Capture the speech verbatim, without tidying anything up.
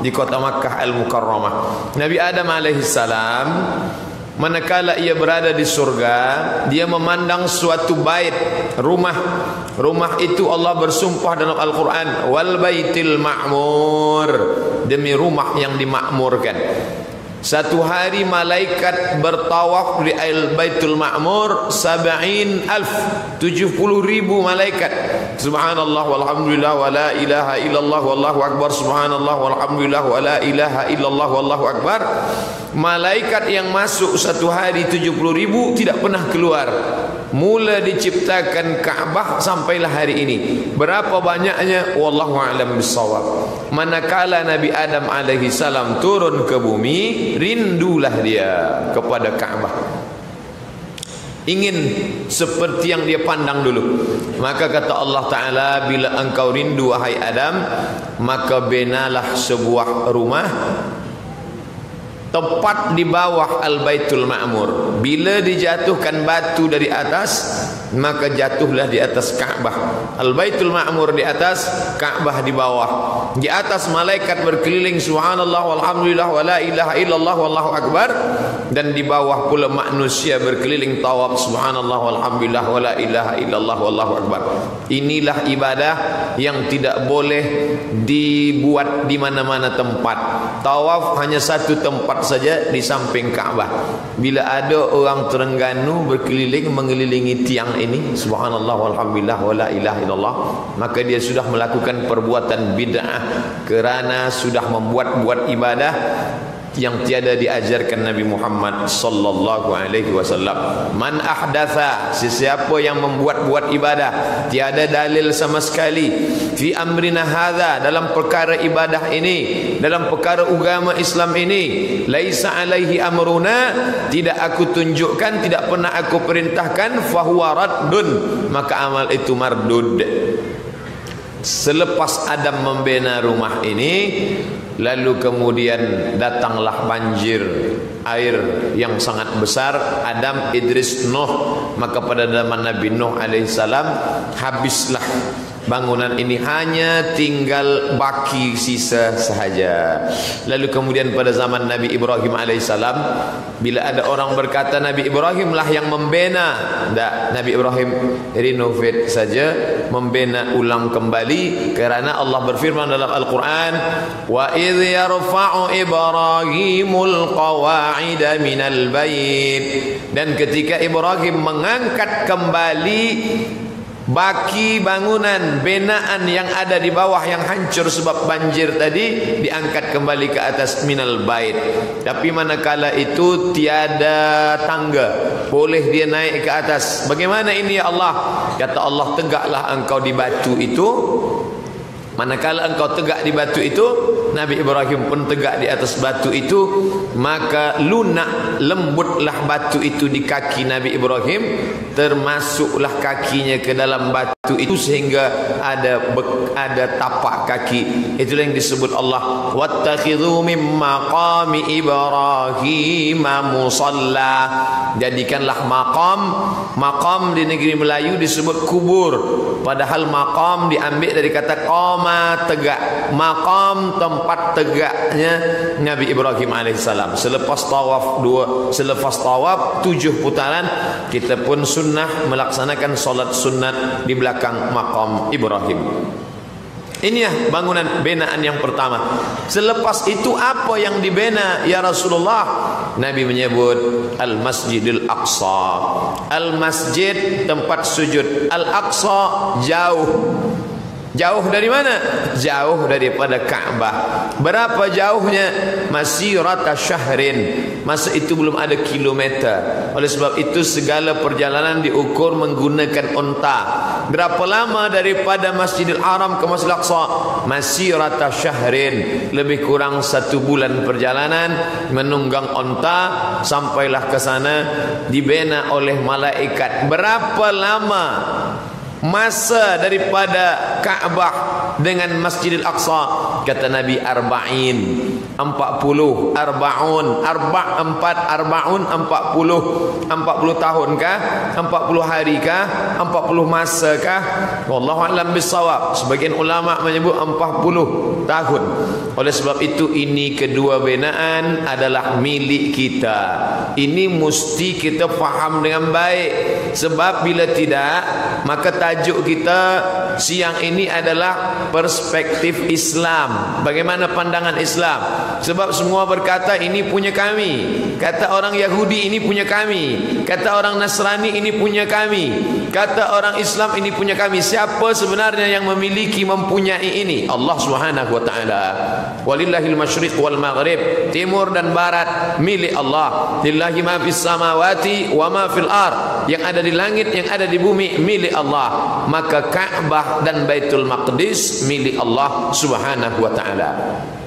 di kota Makkah Al-Mukarramah. Nabi Adam alaihissalam manakala ia berada di surga, dia memandang suatu bait, rumah. Rumah itu Allah bersumpah dalam Al-Quran, wal baitil ma'mur, demi rumah yang dimakmurkan. Satu hari malaikat bertawaf di Al-Baitul Ma'mur sab'in alf, tujuh puluh ribu malaikat. Subhanallah walhamdulillah wa la ilaha illallah wallahu akbar. Subhanallah walhamdulillah wa la ilaha illallah wallahu akbar. Malaikat yang masuk satu hari tujuh puluh ribu tidak pernah keluar. Mula diciptakan Ka'bah sampailah hari ini. Berapa banyaknya? Wallahu a'lam bissawab. Manakala Nabi Adam alaihi salam turun ke bumi, rindulah dia kepada Ka'bah. Ingin seperti yang dia pandang dulu. Maka kata Allah Ta'ala, bila engkau rindu wahai Adam, maka benalah sebuah rumah tepat di bawah Al-Baitul Ma'mur. Bila dijatuhkan batu dari atas, maka jatuhlah di atas Ka'bah. Al-Baitul Ma'mur di atas, Ka'bah di bawah. Di atas malaikat berkeliling subhanallah walhamdulillah wa la ilaha illallah wallahu akbar. Dan di bawah pula manusia berkeliling tawaf subhanallah walhamdulillah wa la ilaha illallah wallahu akbar. Inilah ibadah yang tidak boleh dibuat di mana-mana tempat. Tawaf hanya satu tempat saja, di samping Ka'bah. Bila ada orang Terengganu berkeliling mengelilingi tiang ini subhanallah walhamdulillah wa la ilaha illallah, maka dia sudah melakukan perbuatan bid'ah, kerana sudah membuat-buat ibadah yang tiada diajarkan Nabi Muhammad sallallahu alaihi wasallam. Man ahdatha, sesiapa yang membuat-buat ibadah tiada dalil sama sekali, fi amrina hadza, dalam perkara ibadah ini, dalam perkara agama Islam ini, laisa alaihi amruna, tidak aku tunjukkan, tidak pernah aku perintahkan, fahuwa raddun, maka amal itu mardud. Selepas Adam membina rumah ini, lalu kemudian datanglah banjir, air yang sangat besar. Adam, Idris, Nuh. Maka pada zaman Nabi Nuh alaihissalam habislah bangunan ini, hanya tinggal baki sisa sahaja. Lalu kemudian pada zaman Nabi Ibrahim alaihissalam, bila ada orang berkata Nabi Ibrahim lah yang membina, tidak, Nabi Ibrahim renovate saja, membina ulang kembali, kerana Allah berfirman dalam Al-Quran, wa idh yarfa'u Ibrahimul qawa'ida minal bait, dan ketika Ibrahim mengangkat kembali baki bangunan binaan yang ada di bawah yang hancur sebab banjir tadi, diangkat kembali ke atas minal bait. Tapi manakala itu tiada tangga, boleh dia naik ke atas. Bagaimana ini ya Allah? Kata Allah, tegaklah engkau di batu itu. Manakala engkau tegak di batu itu, Nabi Ibrahim pun tegak di atas batu itu, maka lunak, lembutlah batu itu di kaki Nabi Ibrahim, termasuklah kakinya ke dalam batu itu sehingga ada ada tapak kaki. Itulah yang disebut Allah, wattakhidhu mim maqami Ibrahim musalla. Jadikanlah maqam, maqam di negeri Melayu disebut kubur, padahal maqam diambil dari kata qama, tegak. Maqam tempat tegaknya Nabi Ibrahim alaihissalam. Selepas tawaf dua, selepas tawaf tujuh putaran, kita pun sunnah melaksanakan solat sunat di belakang maqam Ibrahim. Ini ya bangunan binaan yang pertama. Selepas itu apa yang dibina ya Rasulullah? Nabi menyebut Al-Masjidil Aqsa. Al-Masjid tempat sujud, Al-Aqsa jauh. Jauh dari mana? Jauh daripada Ka'bah. Berapa jauhnya? Masirata syahrin. Masa itu belum ada kilometer. Oleh sebab itu segala perjalanan diukur menggunakan unta. Berapa lama daripada Masjidil Haram ke Masjidil Aqsa? Masirata syahrin. Lebih kurang satu bulan perjalanan menunggang unta, sampailah ke sana, dibina oleh malaikat. Berapa lama masa daripada Ka'bah dengan Masjidil Aqsa? Kata Nabi arba'in, empat puluh, arba'un, arba' empat, arba'un empat puluh, empat puluh tahun kah? empat puluh hari kah? empat puluh masa kah? Wallahu a'lam bissawab. Sebagian ulama menyebut empat puluh tahun. Oleh sebab itu ini kedua binaan adalah milik kita. Ini mesti kita faham dengan baik. Sebab bila tidak, maka tajuk kita siang ini adalah perspektif Islam. Bagaimana pandangan Islam? Sebab semua berkata ini punya kami. Kata orang Yahudi ini punya kami. Kata orang Nasrani ini punya kami. Kata orang Islam ini punya kami. Siapa sebenarnya yang memiliki, mempunyai ini? Allah Subhanahu wa taala. Walillahil masyriq wal maghrib, timur dan barat milik Allah. Lillahi ma fis samawati wa ma fil ard, yang ada di langit, yang ada di bumi milik Allah. Maka Ka'bah dan Baitul Maqdis milik Allah Subhanahu wa taala.